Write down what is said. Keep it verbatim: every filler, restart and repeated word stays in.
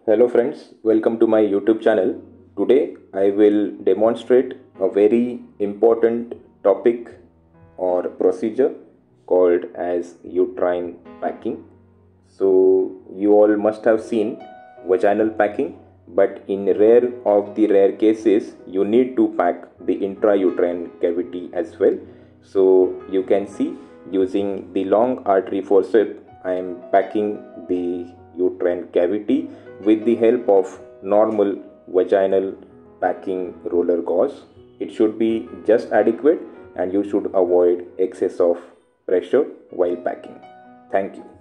Hello friends, welcome to my YouTube channel. Today I will demonstrate a very important topic or procedure called as uterine packing. So you all must have seen vaginal packing, but in rare of the rare cases you need to pack the intrauterine cavity as well. So you can see using the long artery forceps I am packing the uterine cavity with the help of normal vaginal packing roller gauze. It should be just adequate and you should avoid excess of pressure while packing. Thank you.